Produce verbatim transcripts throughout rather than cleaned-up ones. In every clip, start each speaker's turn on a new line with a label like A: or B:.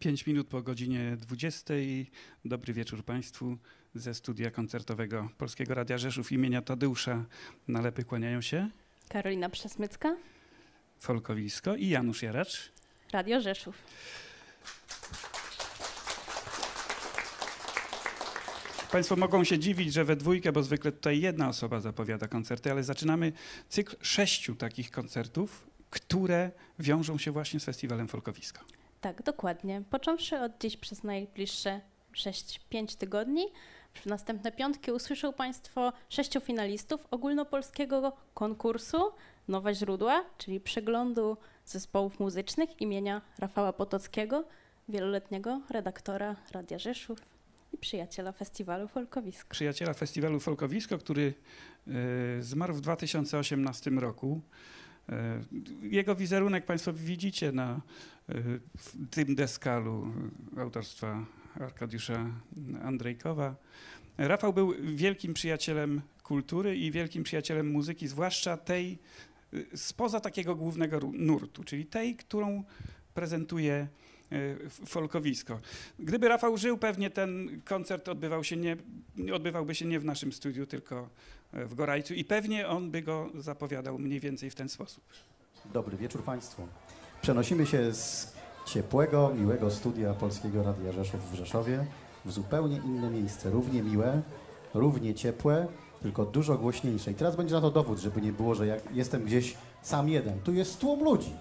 A: pięć minut po godzinie dwudziestej. Dobry wieczór Państwu ze studia koncertowego Polskiego Radia Rzeszów imienia Tadeusza Nalepy kłaniają się
B: Karolina Przesmycka,
A: Folkowisko i Janusz Jaracz,
B: Radio Rzeszów.
A: Państwo mogą się dziwić, że we dwójkę, bo zwykle tutaj jedna osoba zapowiada koncerty, ale zaczynamy cykl sześciu takich koncertów, które wiążą się właśnie z festiwalem Folkowisko.
B: Tak, dokładnie. Począwszy od dziś przez najbliższe sześć pięć tygodni, w następne piątki usłyszą Państwo sześciu finalistów ogólnopolskiego konkursu Nowe Źródła, czyli przeglądu zespołów muzycznych imienia Rafała Potockiego, wieloletniego redaktora Radia Rzeszów i przyjaciela festiwalu Folkowisko. Przyjaciela
A: festiwalu Folkowisko, który y, zmarł w dwa tysiące osiemnastym roku. Jego wizerunek Państwo widzicie na tym deskalu autorstwa Arkadiusza Andrejkowa. Rafał był wielkim przyjacielem kultury i wielkim przyjacielem muzyki, zwłaszcza tej spoza takiego głównego nurtu, czyli tej, którą prezentuje Folkowisko. Gdyby Rafał żył, pewnie ten koncert odbywał się nie, odbywałby się nie w naszym studiu, tylko w Gorajcu i pewnie on by go zapowiadał mniej więcej w ten sposób.
C: Dobry wieczór Państwu. Przenosimy się z ciepłego, miłego studia Polskiego Radia Rzeszów w Rzeszowie w zupełnie inne miejsce, równie miłe, równie ciepłe, tylko dużo głośniejsze. I teraz będzie na to dowód, żeby nie było, że jak jestem gdzieś sam jeden. Tu jest tłum ludzi.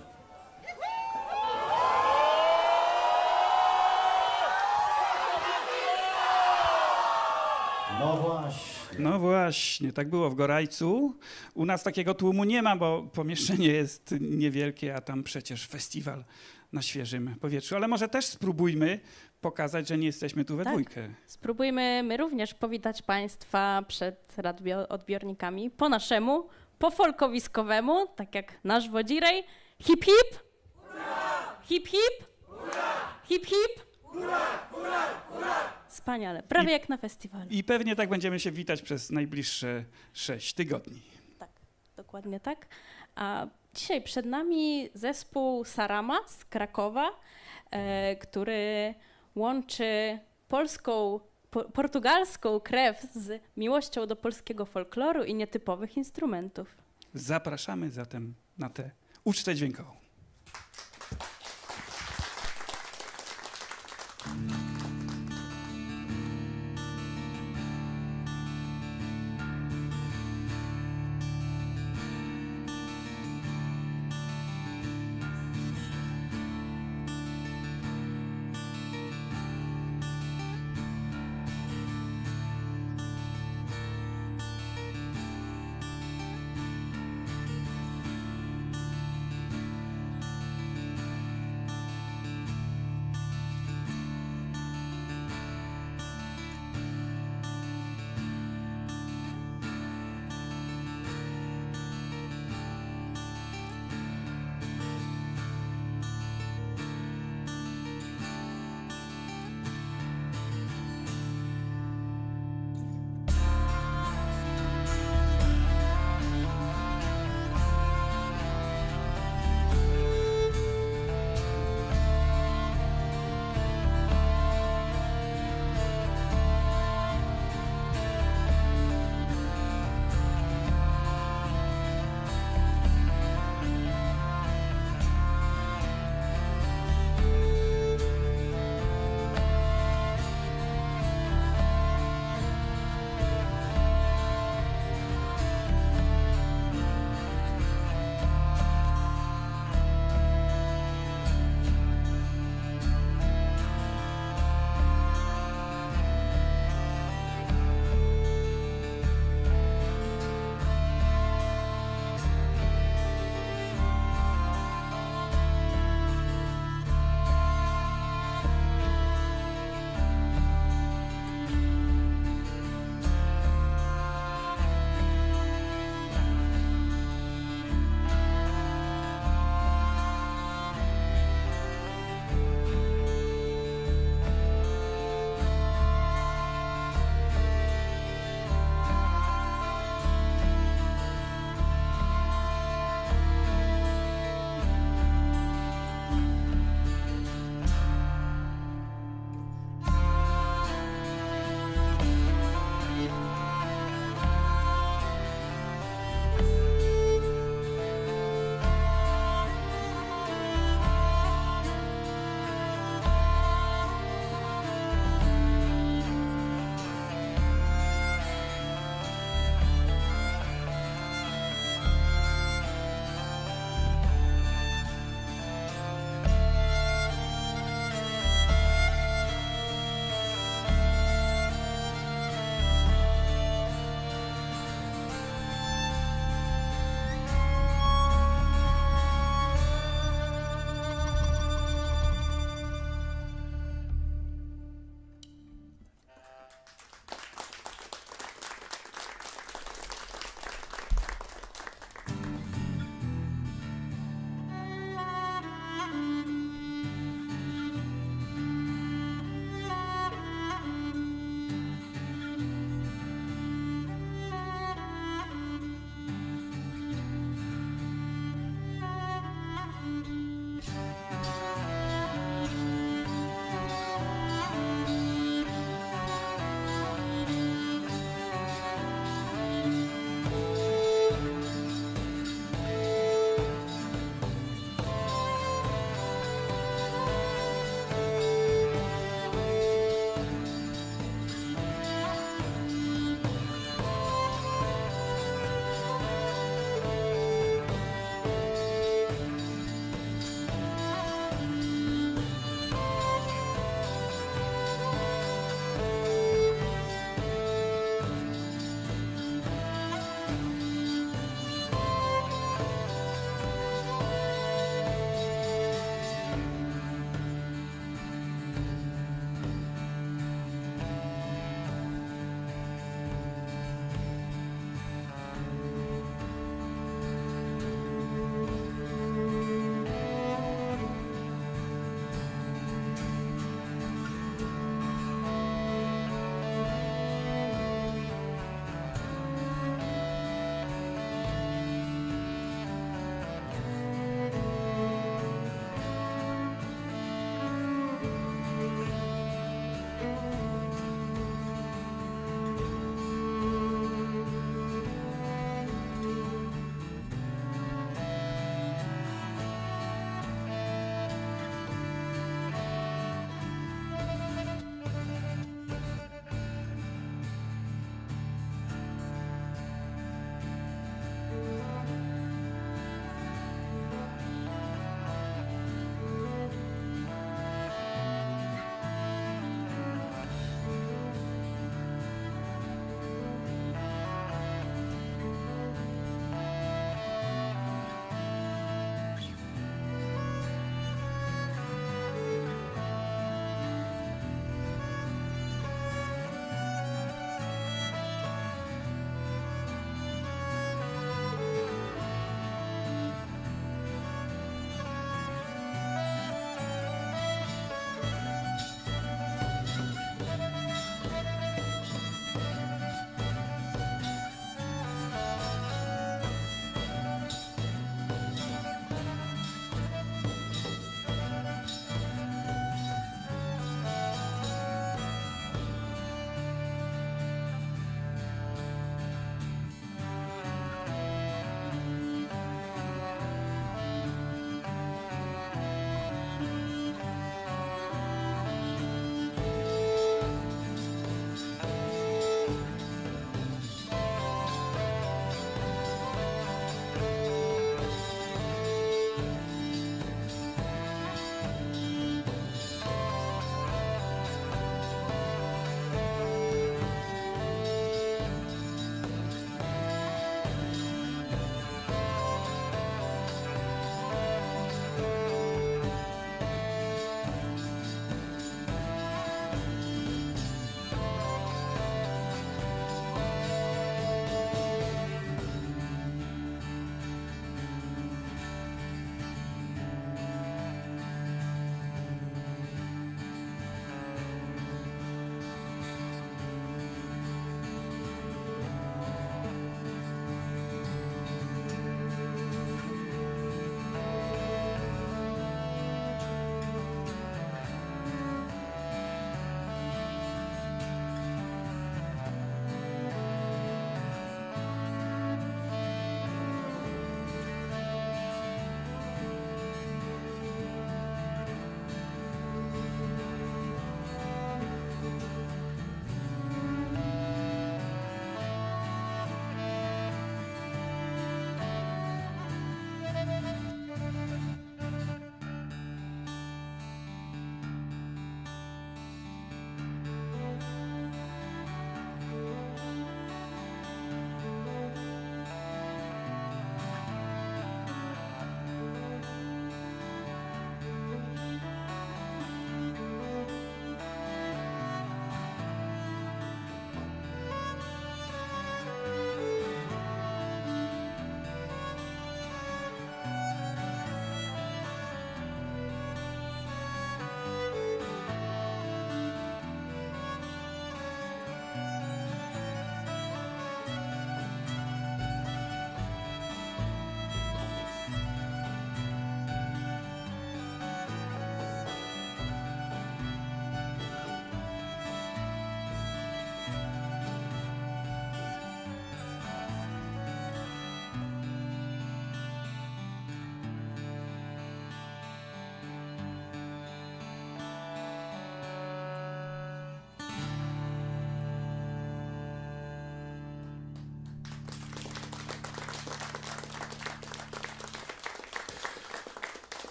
C: No właśnie.
A: No właśnie, tak było w Gorajcu. U nas takiego tłumu nie ma, bo pomieszczenie jest niewielkie, a tam przecież festiwal na świeżym powietrzu. Ale może też spróbujmy pokazać, że nie jesteśmy tu we
B: tak.
A: dwójkę.
B: Spróbujmy my również powitać Państwa przed radioodbiornikami po naszemu, po folkowiskowemu, tak jak nasz wodzirej. Hip hip! Hurra! Hip hip! Hurra! Hip hip! Hurra! Hurra! Hurra! Wspaniale, prawie I, jak na festiwalu.
A: I pewnie tak będziemy się witać przez najbliższe sześć tygodni.
B: Tak, dokładnie tak. A dzisiaj przed nami zespół Sarama z Krakowa, e, który łączy polską, po, portugalską krew z miłością do polskiego folkloru i nietypowych instrumentów.
A: Zapraszamy zatem na tę ucztę dźwiękową.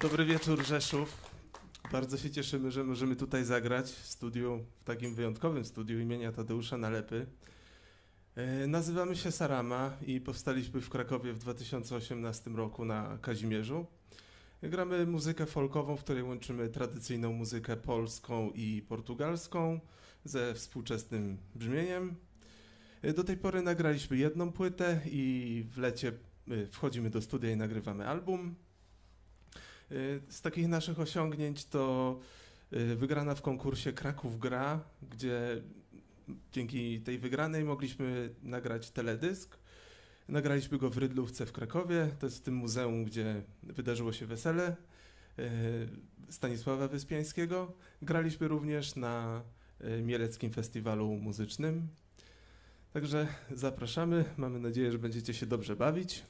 D: Dobry wieczór, Rzeszów. Bardzo się cieszymy, że możemy tutaj zagrać w studiu, w takim wyjątkowym studiu imienia Tadeusza Nalepy. E, nazywamy się Sarama i powstaliśmy w Krakowie w dwa tysiące osiemnastym roku na Kazimierzu. Gramy muzykę folkową, w której łączymy tradycyjną muzykę polską i portugalską ze współczesnym brzmieniem. E, do tej pory nagraliśmy jedną płytę i w lecie e, wchodzimy do studia i nagrywamy album. Z takich naszych osiągnięć to wygrana w konkursie Kraków Gra, gdzie dzięki tej wygranej mogliśmy nagrać teledysk. Nagraliśmy go w Rydlówce w Krakowie, to jest w tym muzeum, gdzie wydarzyło się wesele Stanisława Wyspiańskiego. Graliśmy również na Mieleckim Festiwalu Muzycznym. Także zapraszamy, mamy nadzieję, że będziecie się dobrze bawić.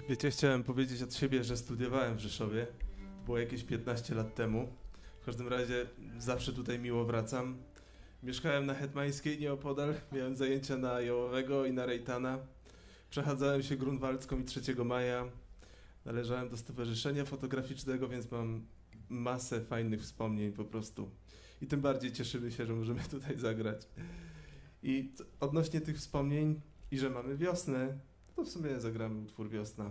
D: Wiecie, chciałem powiedzieć od siebie, że studiowałem w Rzeszowie. To było jakieś piętnaście lat temu. W każdym razie zawsze tutaj miło wracam. Mieszkałem na Hetmańskiej nieopodal, miałem zajęcia na Jołowego i na Rejtana. Przechadzałem się Grunwaldzką i trzeciego maja. Należałem do Stowarzyszenia Fotograficznego, więc mam masę fajnych wspomnień po prostu. I tym bardziej cieszymy się, że możemy tutaj zagrać. I t- odnośnie tych wspomnień i że mamy wiosnę, to w sumie zagramy utwór Wiosna.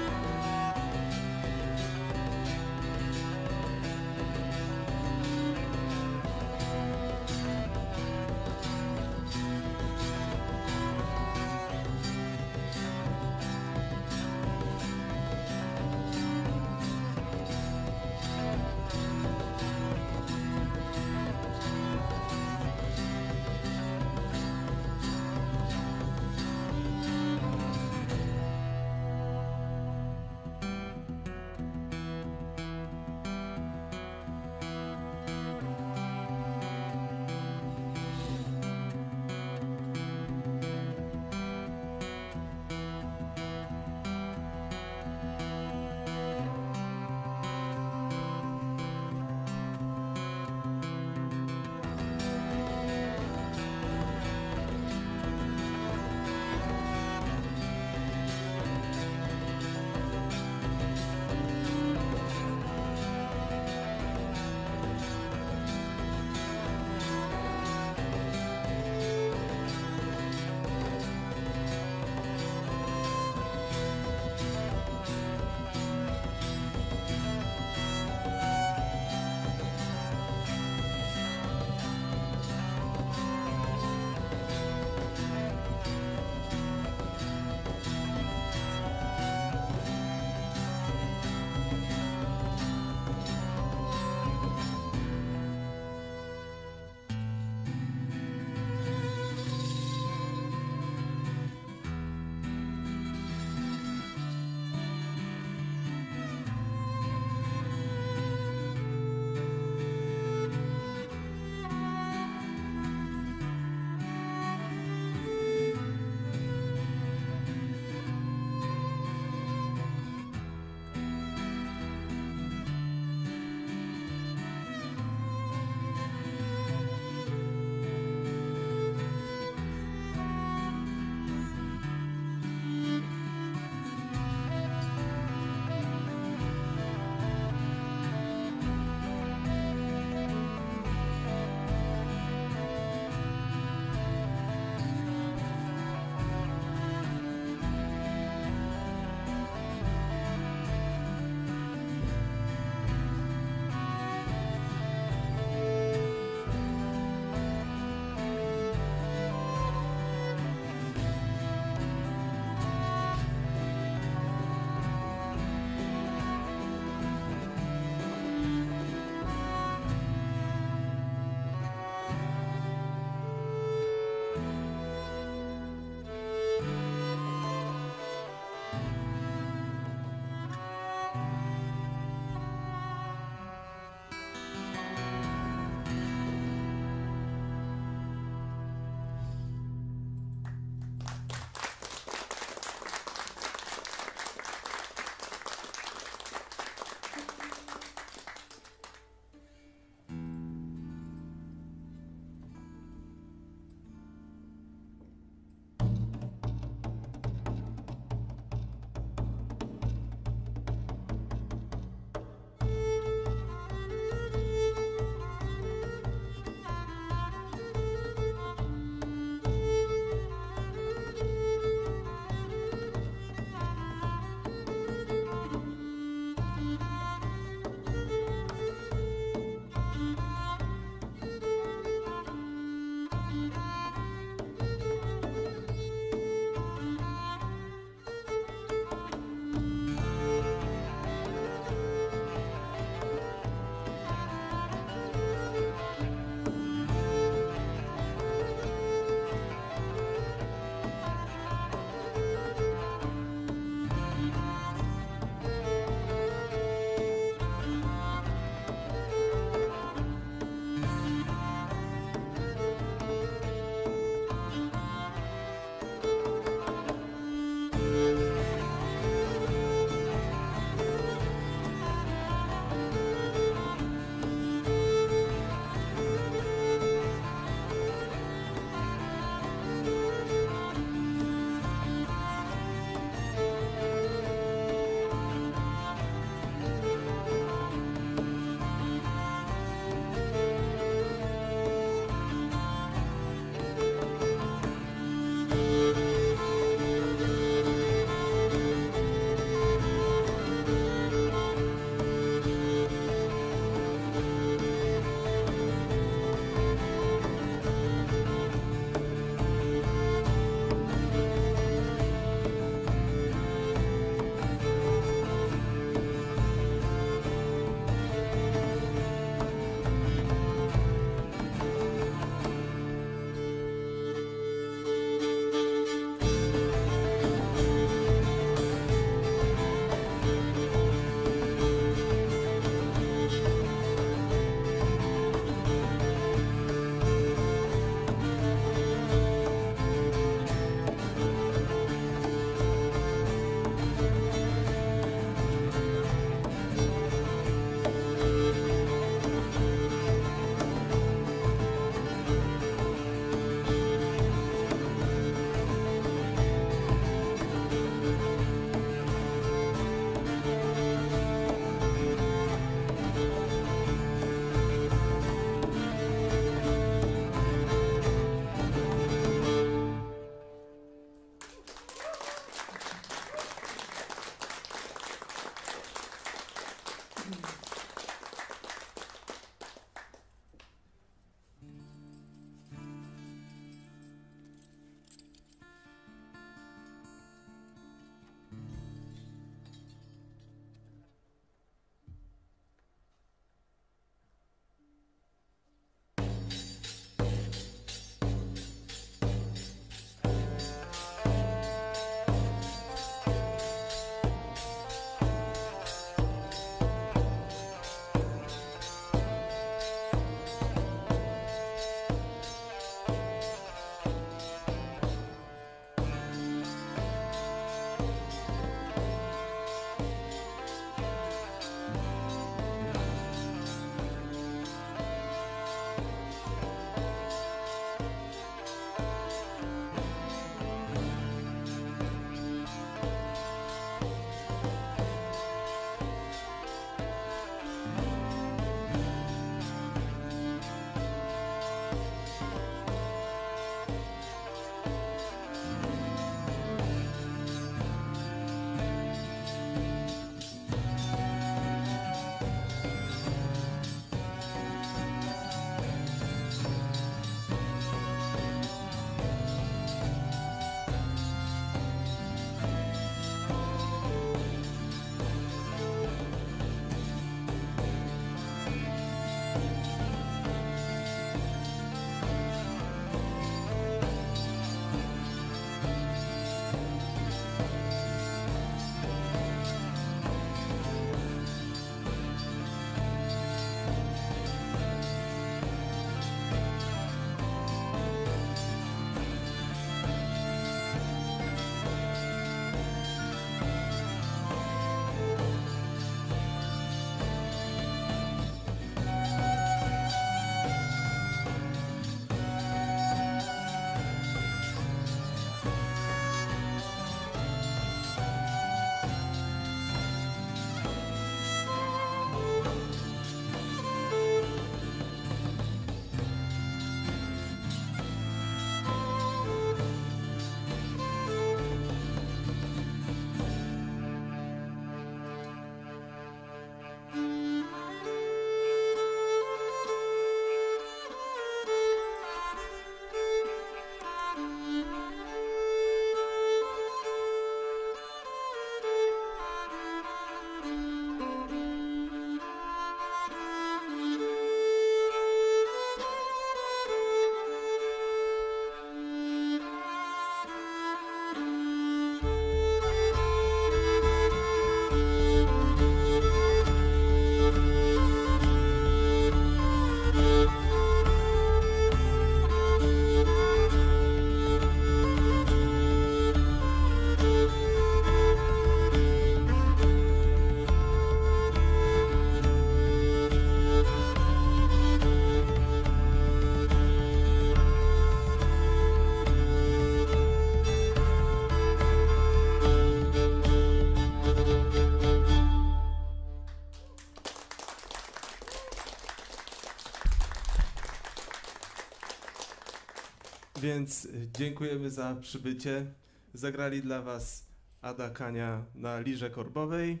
D: Więc y, dziękujemy za przybycie. Zagrali dla was Ada Kania na lirze korbowej,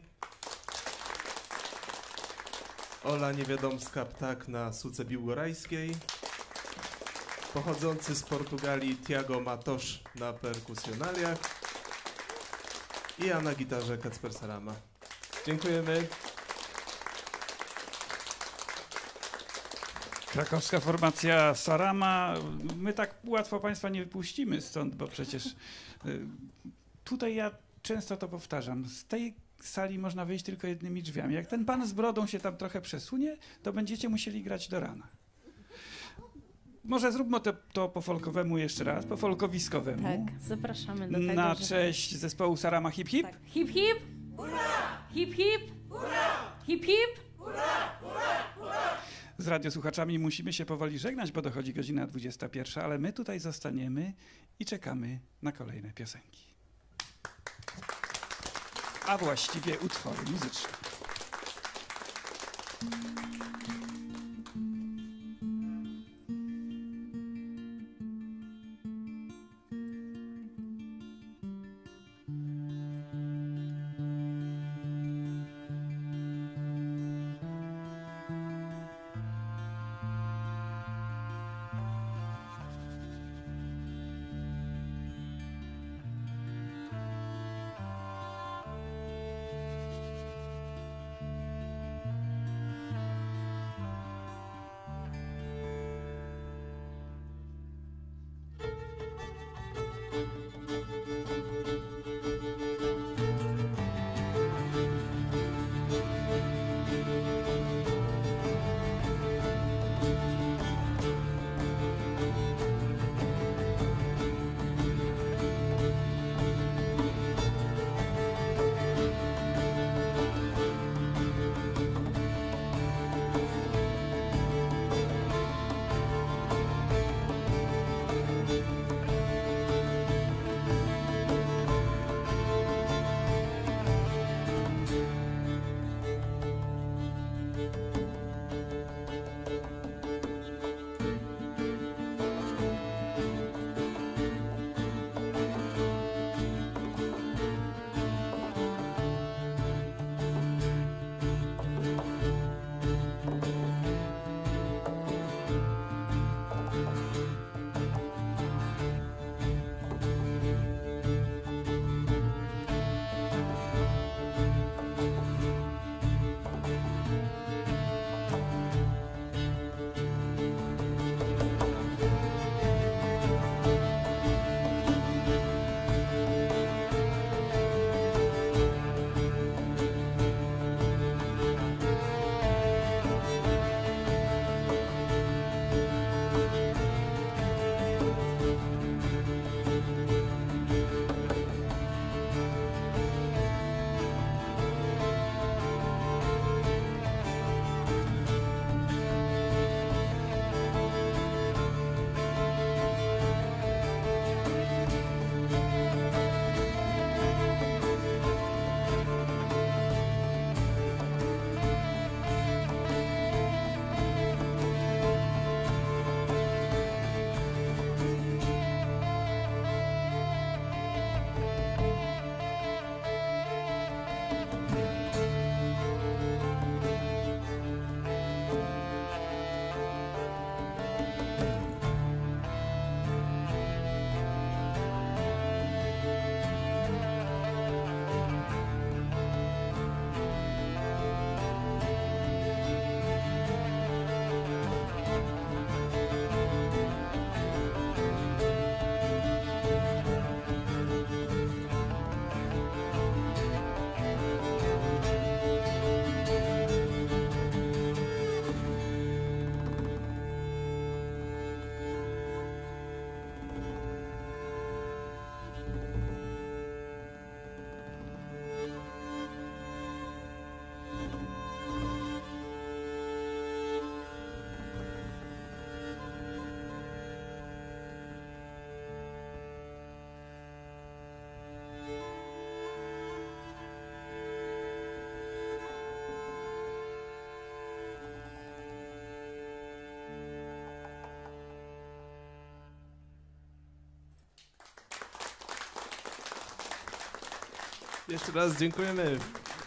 D: Ola Niewiadomska Ptak na suce biłgorajskiej, pochodzący z Portugalii Tiago Matos na perkusjonaliach i ja na gitarze Kacper Sarama. Dziękujemy.
A: Krakowska formacja Sarama. My tak łatwo Państwa nie wypuścimy stąd, bo przecież y, tutaj ja często to powtarzam. Z tej sali można wyjść tylko jednymi drzwiami. Jak ten pan z brodą się tam trochę przesunie, to będziecie musieli grać do rana. Może zróbmy to, to po folkowemu jeszcze raz, po folkowiskowemu.
B: Tak, zapraszamy do tego,
A: Na
B: że...
A: cześć zespołu Sarama Hip Hip.
B: Tak. Hip hip! Hip hip! Hip hip!
A: Z radiosłuchaczami musimy się powoli żegnać, bo dochodzi godzina dwudziesta pierwsza, ale my tutaj zostaniemy i czekamy na kolejne piosenki. A właściwie utwory muzyczne.
D: Jeszcze raz dziękujemy.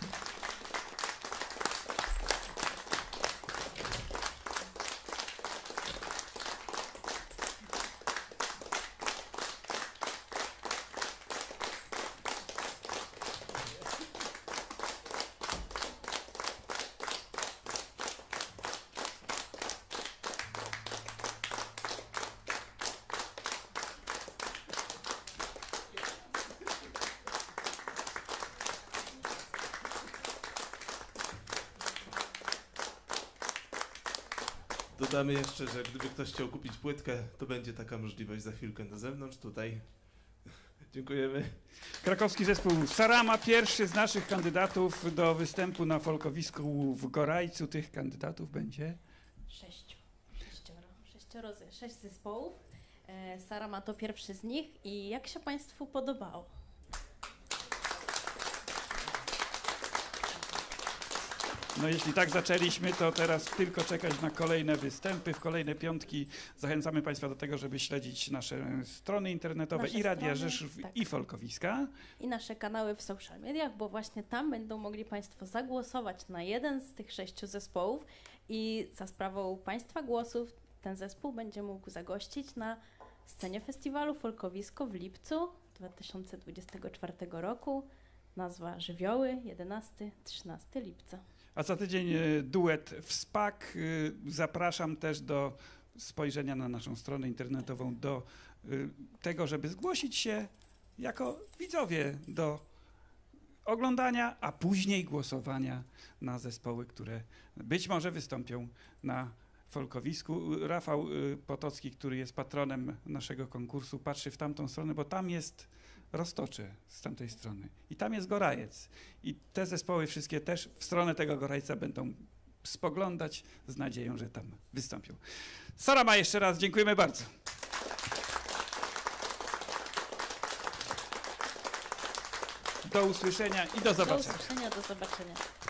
D: Dodamy jeszcze, że gdyby ktoś chciał kupić płytkę, to będzie taka możliwość za chwilkę na zewnątrz, tutaj. Dziękujemy.
A: Krakowski zespół Sarama, pierwszy z naszych kandydatów do występu na folkowisku w Gorajcu. Tych kandydatów będzie?
B: Sześciu. Sześcioro. Sześcioro, sześć zespołów. E, Sarama to pierwszy z nich. I jak się Państwu podobało?
A: No jeśli tak zaczęliśmy, to teraz tylko czekać na kolejne występy, w kolejne piątki. Zachęcamy Państwa do tego, żeby śledzić nasze strony internetowe
B: Nasze
A: i Radia
B: strony,
A: Rzeszów,
B: tak.
A: i Folkowiska.
B: I nasze kanały w social mediach, bo właśnie tam będą mogli Państwo zagłosować na jeden z tych sześciu zespołów i za sprawą Państwa głosów ten zespół będzie mógł zagościć na scenie festiwalu Folkowisko w lipcu dwa tysiące dwudziestego czwartego roku. Nazwa Żywioły, jedenastego do trzynastego lipca.
A: A za tydzień e, duet w SPAK. E, Zapraszam też do spojrzenia na naszą stronę internetową, do e, tego, żeby zgłosić się jako widzowie do oglądania, a później głosowania na zespoły, które być może wystąpią na folkowisku. Rafał e, Potocki, który jest patronem naszego konkursu, patrzy w tamtą stronę, bo tam jest Roztocze z tamtej strony i tam jest Gorajec. I te zespoły wszystkie też w stronę tego Gorajca będą spoglądać z nadzieją, że tam wystąpią. Sarama, jeszcze raz dziękujemy bardzo. Do usłyszenia i do
B: Do
A: zobaczenia.
B: usłyszenia, do zobaczenia.